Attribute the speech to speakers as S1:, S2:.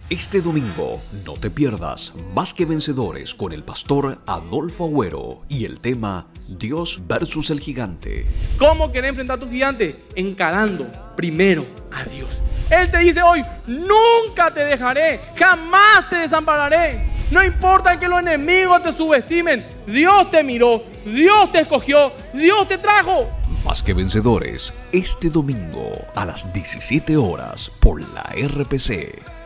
S1: Este domingo no te pierdas Más que Vencedores con el pastor Adolfo Agüero y el tema Dios versus el gigante.
S2: ¿Cómo querés enfrentar a tu gigante? Encarando primero a Dios. Él te dice hoy, nunca te dejaré, jamás te desampararé. No importa que los enemigos te subestimen, Dios te miró, Dios te escogió, Dios te trajo.
S1: Más que Vencedores, este domingo a las 17 horas por la RPC.